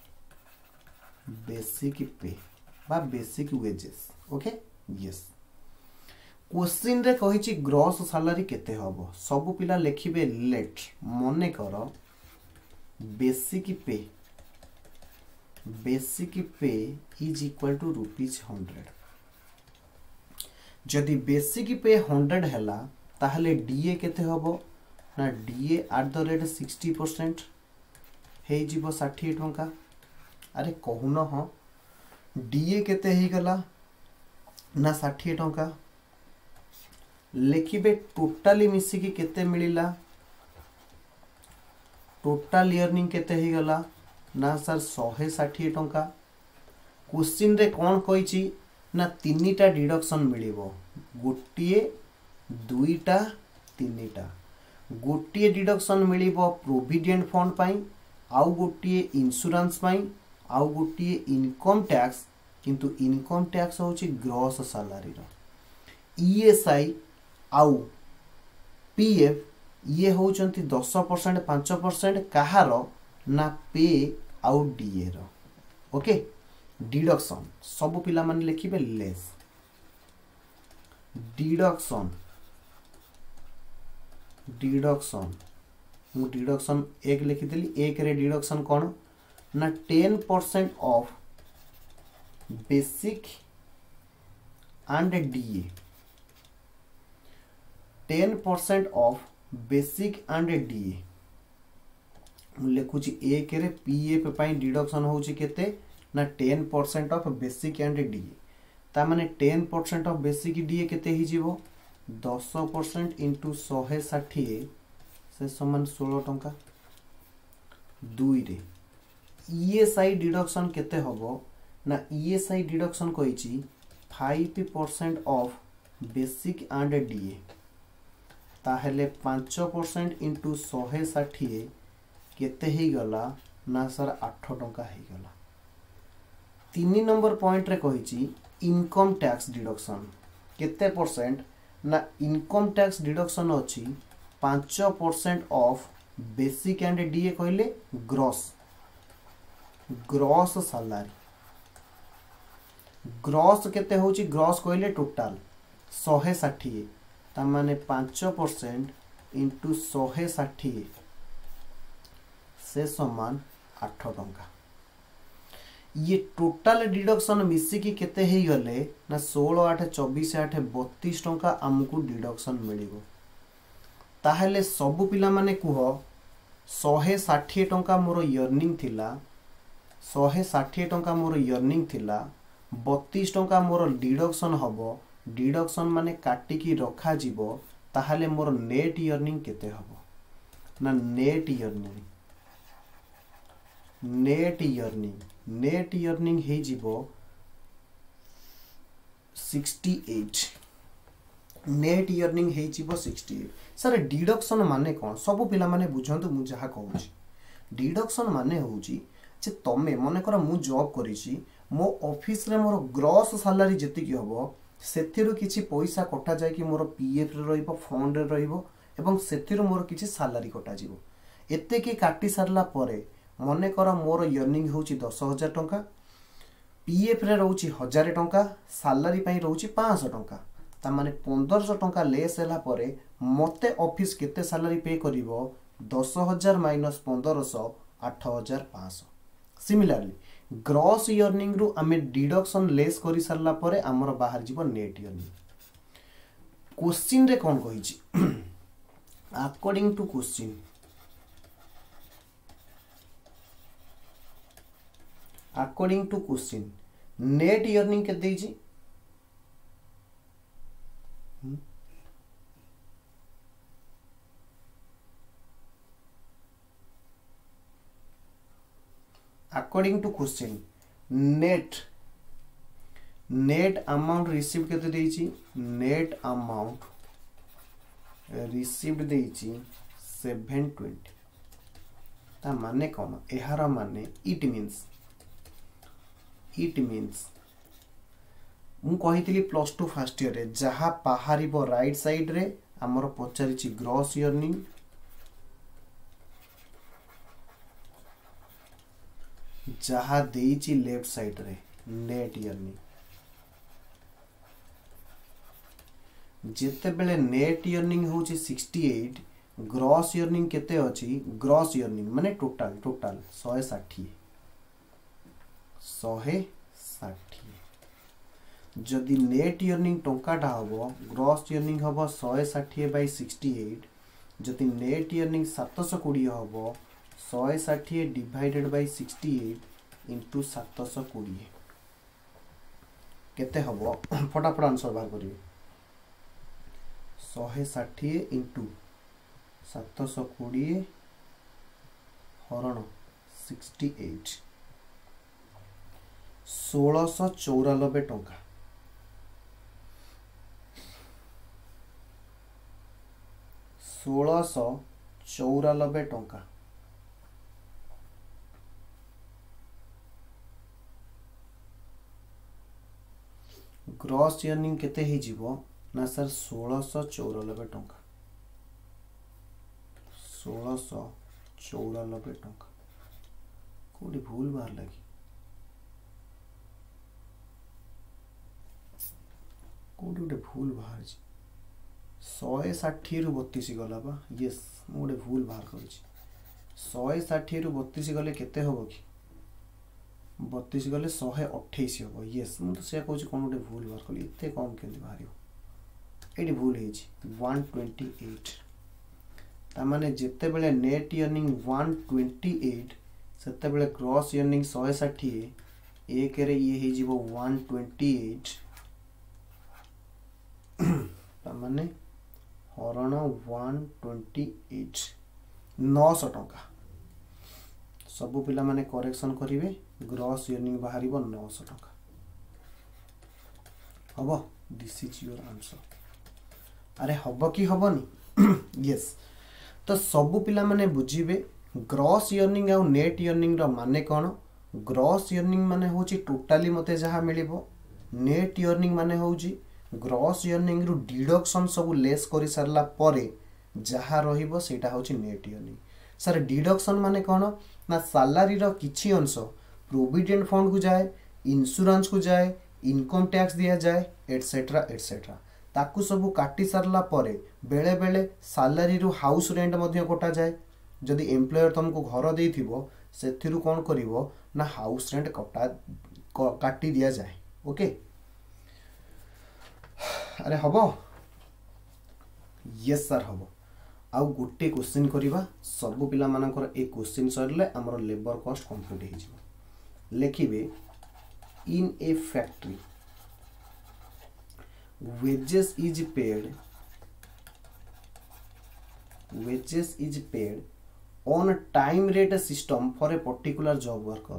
basic pay बा basic wages okay yes question रे कहिछि ग्रॉस सैलरी केते हबो सब पिला लिखिबे लेट मने कर basic pay basic pay is equal to rupees hundred जदि बेसिक पे हंड्रेड हैला ताहले डीए केते हबो ना DA at the rate sixty percent हे जीवो साठ टंका अरे कहून ह डीए केते ही गला ना साठ टंका लिखिबे टोटाली मिसिकी केते मिलिला टोटाल अर्निंग केते ही गला ना सर सौ साठ टंका क्वेश्चन रे कोन कहिछि ना तीनटा डिडक्शन मिलिबो गोटिए दुईटा तीनटा गोटिए डिडक्शन मिलिबो प्रोविडेंट फंड पाई आउ गोटिए इंश्योरेंस पाई आउ गोटिए इनकम टैक्स किंतु इनकम टैक्स होछि ग्रॉस सैलरी रो ईएसआई आउ पीएफ ये होचंती दस परसेंट पांच परसेंट कहार ना पे आउ डीए रो ओके डिडक्शन सब पिला माने लिखिबे लेस डिडक्शन डिडक्शन मु डिडक्शन एक लिखि देली एक रे डिडक्शन कोन ना ten percent of basic and DA ten percent of basic and DA लिखुची एक रे पीएफ पाई डिडक्शन होची केते ना ten percent of basic and DA ता माने ten percent of basic DA केते ही जीवो दस परसेंट इंटू सौ साठ से समान सोलह टंका दुई रे ईएसआई डिडक्शन केते हबो ना ईएसआई डिडक्शन कहिची five percent of basic and DA ताहेले पांच परसेंट इंटू सौ साठ केते ही गला ना सर आठ टंका ही गला तीन नंबर पॉइंट रे कहिची इनकम टैक्स डिडक्शन केते परसेंट ना इनकम टैक्स डिडक्शन अछि पांच percent of basic and DA कहले ग्रॉस ग्रॉस सैलरी ग्रॉस केते होची ग्रॉस कहले टोटल सौ साठ ता माने पांच परसेंट इंटू सौ साठ से समान आठ टंका ये टोटल डिडक्शन मिसिकी केते ही गले ना सोलह आठ चौबीस आठ बत्तीस टंका आमको डिडक्शन मिलिबो ताहेले सबु पिला माने कुह शहे षाठी टंका मोर इयर्निंग थिला शहे षाठी टंका मोर इयर्निंग थिला बत्तीस टंका मोर डिडक्शन हबो डिडक्शन माने काटिकी रखा जीवो ताहेले मोर नेट इयर्निंग केते हबो ना net earning net earning net earning हे जीवो सिक्सटी एट नेट इयर्निंग हे जीवो सिक्सटी एट सर डिडक्शन माने कौन सब पिला माने बुझंतु मु जहा कहूँ डिडक्शन माने होउची जे तमे मने कर मु जॉब करिछि मो ऑफिस रे मोर ग्रॉस सैलरी जति की हबो सेथिरु किछि पैसा कटा जाय कि मोर पीएफ रे रहइबो फंड रे रहइबो एवं सेथिरु मोर किछि सैलरी कटा जीवो एते की काटी सरला परे मने कर मोर इयर्निंग होउची दस हजार टंका पीएफ रे रहउची एक हजार टंका सैलरी पई रहउची पाँच सौ टंका ता माने पंद्रह सौ टंका लेस हैला परे मते ऑफिस केते सैलरी पे करिवो दस हजार माइनस पंद्रह सौ आठ हजार पाँच सौ सिमिलरली ग्रॉस इयर्निंग रु आमे डिडक्शन लेस करि सरला परे हमर बाहर जीवो नेट इयर्निंग क्वेश्चन रे कोन कहिछि according to question according to question net earning के देछि according to question net net amount received केते देछि नेट अमाउंट रिसीव्ड देछि सेवन ट्वेंटी ता माने कोन एहार माने इट मीन्स इट मीन्स मु कहितली प्लस टू फर्स्ट ईयर रे जहा बाहरिबो राइट साइड रे हमर पचारिछि ग्रॉस इयर्निंग जहा देइछि लेफ्ट साइड रे नेट इयर्निंग जेते बेले नेट इयर्निंग होछि सिक्सटी एट ग्रॉस इयर्निंग केते अछि ग्रॉस इयर्निंग माने टोटल टोटल एक सौ साठ एक सौ साठ जदि नेट इयर्निंग टंकाटा हबो ग्रॉस इयर्निंग हबो एक सौ साठ बाय सिक्सटी एट जदि नेट इयर्निंग सात सौ बीस हबो एक सौ साठ divided by sixty eight into सात सौ बीस केते हबो फटाफट आंसर बाहर करिवे एक सौ साठ इंटू सात सौ बीस हरण सिक्सटी एट सोलह सौ चौरानबे टंका सोलह सौ चौरानबे टंका ग्रॉस इयर्निंग केते ही जीवो ना सर सोलह सौ चौरानबे टंका सोलह सौ चौरानबे टंका कोडी भूल बाहर लगी कोडी गोटे भूल बाहर छी सौ साठ रु बत्तीस गला बा यस मु गोटे भूल बाहर करिछि सौ साठ रु बत्तीस गले केते होबो कि बत्तीस गले एक सौ अट्ठाईस होबो यस मु तो से कहूछि कोन गोटे भूल बाहर कली एते कम केंति बाहरियो एडी भूल हेछि एक सौ अट्ठाईस ता माने जेते बेले नेट इयर्निंग एक सौ अट्ठाईस सेते बेले ग्रॉस इयर्निंग एक सौ साठ एक रे ये हे जीवो एक सौ अट्ठाईस ता माने हरण एक सौ अट्ठाईस नौ सौ टंका सबु पिला माने करेक्शन करिवे ग्रॉस इयर्निंग बाहरिबो नौ सौ टंका हबो दिस इज योर आंसर अरे हबो कि हबोनी यस तो सबु पिला माने बुझिबे ग्रॉस इयर्निंग आ नेट इयर्निंग रो माने कोन ग्रॉस इयर्निंग माने होची टोटली मते जहा मिलिबो नेट इयर्निंग माने होची ग्रॉस इयर्निंग रु डिडक्शन सब लेस करि सरला परे जहा रहिबो सेटा होची नेट इयर्निंग सर डिडक्शन माने कोन ना सैलरी रो किछि अंश प्रोविडेंट फंड को जाए इंश्योरेंस को जाए इनकम टैक्स दिया जाए एटसेट्रा एटसेट्रा ताकू सब काटी सरला परे बेले बेले सैलरी रु हाउस रेंट मध्ये कटा जाए जदि एम्प्लॉयर तुमको घर देथिबो सेथिरु कोन करिवो ना हाउस रेंट कटा काटी दिया जाए ओके अरे हबो यस सर हबो आउ गोटे क्वेश्चन करवा सब पिला मानकर ए क्वेश्चन सरले हमर लेबर कॉस्ट कंप्लीट हो जिवो लिखिबे in a factory wages is paid wages is paid on time rate system for a particular job worker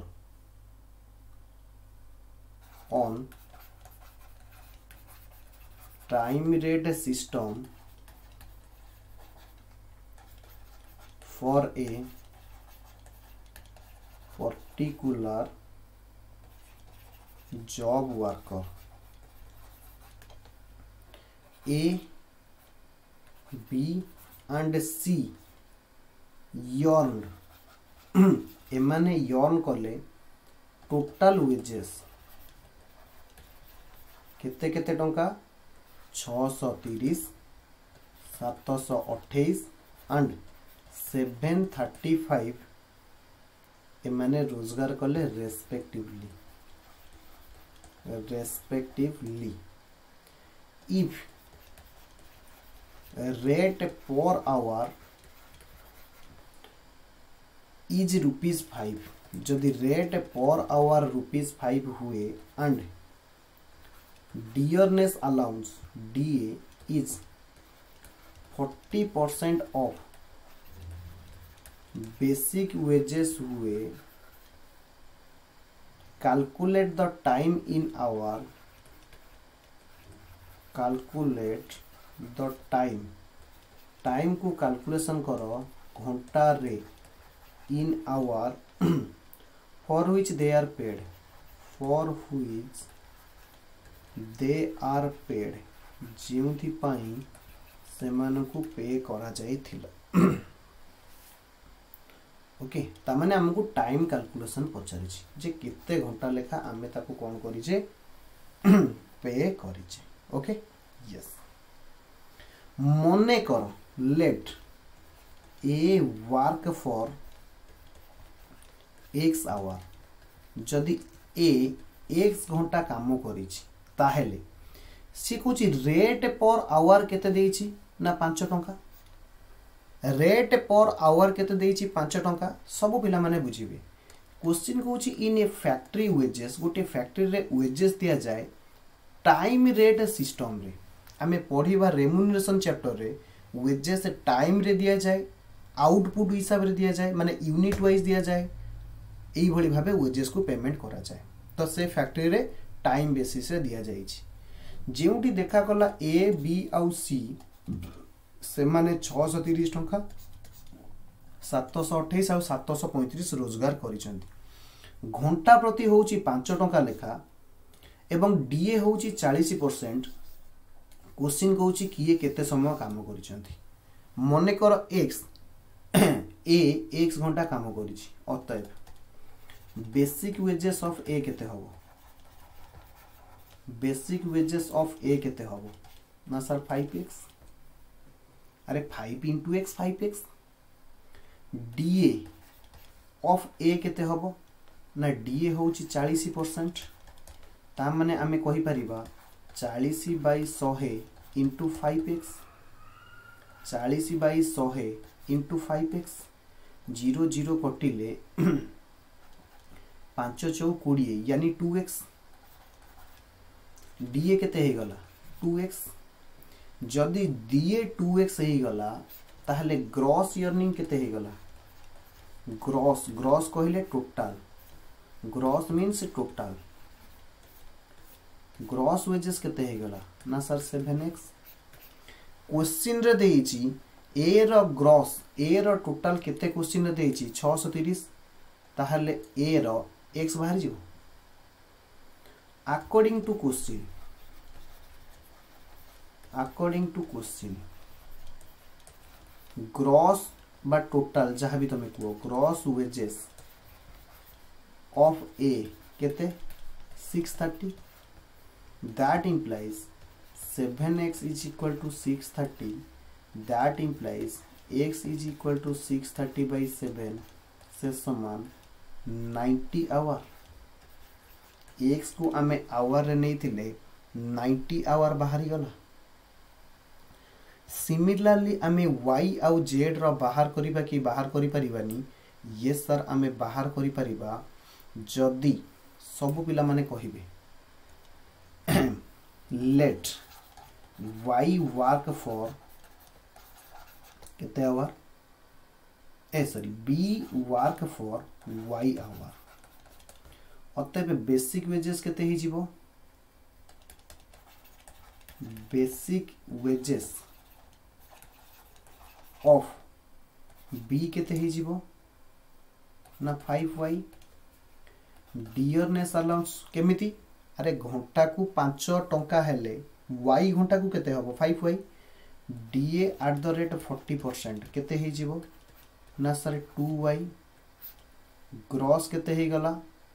on time rate system for a particular job worker A, B and C yearned एमाने earn कले total wages केते केते टंका छह सौ तीस सात सौ अट्ठाईस एंड सेवन थर्टी फाइव एमाने रोजगार कले respectively respectively if rate per hour is rupees five जदि rate per hour rupees five हुए and dearness allowance D A is forty percent of basic wages हुए calculate the time in hour calculate the time time को calculation करो घंटा रे in hour for which they are paid for which they are paid जेउथि पाई सेमानकु pay करा जाइथिला okay ता माने हमकु टाइम कैलकुलेशन पचारि छी जे केते घंटा लेखा आमे ताकू कोन करि जे पे करि जे ओके यस मने कर let a work for X hour जदि ए एक्स घंटा काम करिछि ताहेले सी कुछ रेट पर आवर केते देइछि ना पाँच टंका रेट पर आवर केते देइछि पाँच टंका सब पिला माने बुझिबे क्वेश्चन कहूछि इन ए फैक्ट्री वेजेस गोटे फैक्ट्री रे वेजेस दिया जाए टाइम रेट सिस्टम रे आमे पढ़िबा रेम्यूनरेशन चैप्टर रे वेजेस टाइम रे दिया जाए आउटपुट हिसाब रे दिया जाए माने यूनिट वाइज दिया जाए एई भली भाबे वेजेस को पेमेंट करा जाए तो से फैक्ट्री रे टाइम बेसिस रे दिया जाई छी जेउटी देखा कला ए बी आउ सी से माने छह सौ तीस टंका सात सौ अट्ठाईस आउ सात सौ पैंतीस रोजगार करिसंती घंटा प्रति होउची पाँच टंका लेखा एवं डीए होउची चालीस परसेंट क्वेश्चन कहूँ किए केते समय काम करिसंती मने कर एक्स ए एक्स घंटा काम करिछि अतएव बेसिक वेजेस ऑफ ए केते हबो बेसिक वेजेस ऑफ ए केते हबो ना सर फाइव एक्स अरे five into X five X DA of a केते हबो ना डीए होउछि चालीस परसेंट ता माने आमे कहि परिबा चालीस बाई शहे इंटू फाइव एक्स चालीस बाई शहे into five X zero zero कटिले पांच चौ कोड़े यानी टू एक्स डीए केते हो गला टू एक्स जदि डीए टू एक्स हो गला ताहले ग्रॉस अर्निंग केते हो गला ग्रॉस ग्रॉस कहले total gross means total gross wages केते हे गला ना सर सेवन एक्स क्वेश्चन रे देइची a row gross a row total केते क्वेश्चन रे देइची छह सौ तीस ताहले ए रो एक्स बाहर जिवो according to question according to question gross बा टोटल जहाँ भी तुम्हें कहो ग्रॉस वेजेस ऑफ ए केते six thirty that implies seven x is equal to six thirty that implies x is equal to six thirty by seven से समान ninety our x को आमे आवर रे नहीं थिले ninety आवर बाहरी गला सिमिलरली आमे y आउ z रो बाहर करिबा कि बाहर करि परिबानी यस सर आमे बाहर करि परिबा जदि सब पिला माने कहिबे लेट y वर्क फॉर केते आवर ए sorry b work for y hour अतः बेसिक वेजेस केते ही जीवो बेसिक वेजेस ऑफ b केते ही जीवो ना फाइव वाई डियरनेस अलाउंस केमिति अरे घंटा को पांच टंका हेले y घंटा को केते हबो five Y DA at the rate forty percent केते ही जीवो ना सर टू वाई ग्रॉस केते ही गला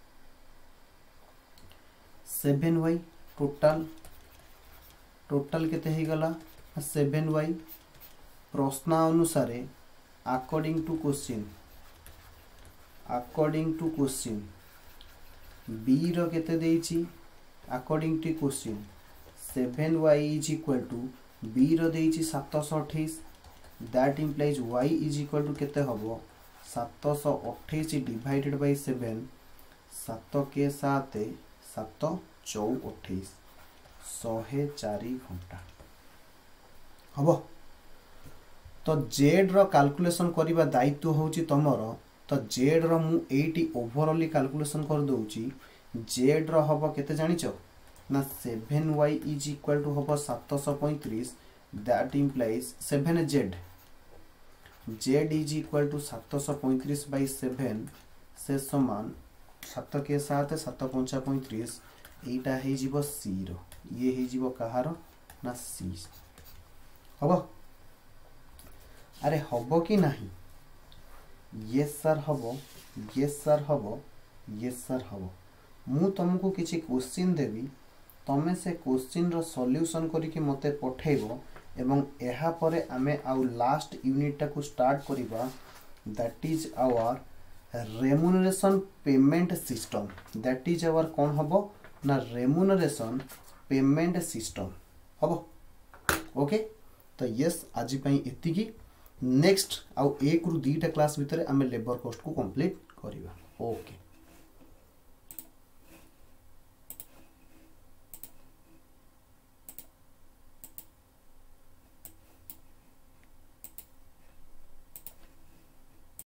सेवन वाई टोटल टोटल केते ही गला सेवन वाई प्रश्न अनुसार according to question according to question B row केते देइची according to question seven Y is equal to B row देइची सात सौ अट्ठाईस that implies y is equal to केते हबो सात सौ अट्ठाईस डिवाइडेड बाय सेवन सात के सात सात चौ अट्ठाईस शहे चार घंटा हबो तो जेड रो कैलकुलेशन करिबा दायित्व होची तमरो तो जेड रो मु एटी ओवरऑल कैलकुलेशन कर दोउची जेड रो हबो केते जानिचो ना seven Y is equal to हबो सात सौ पैंतीस that implies seven Z Z is equal to सात सौ पैंतीस बाई सेवन से समान सात के साथ सात पंचा पैंतीस एटा हे जीवो सी रो ये हे जीवो कहार ना सी हबो अरे हबो कि नाही यस सर हबो यस सर हबो यस सर हबो मु तुमको किछि क्वेश्चन देबी तमे से क्वेश्चन रो सॉल्यूशन करिकि मते पठेबो एवं एहा परे आमे आउ लास्ट यूनिट टा को स्टार्ट करिबा that is hour remuneration payment system that is hour कोन हबो ना रेम्यूनरेशन पेमेंट सिस्टम हबो ओके तो यस आज पई एतिकी नेक्स्ट आउ एक रु दीटा क्लास भितर आमे लेबर कॉस्ट को कंप्लीट करिबा ओके।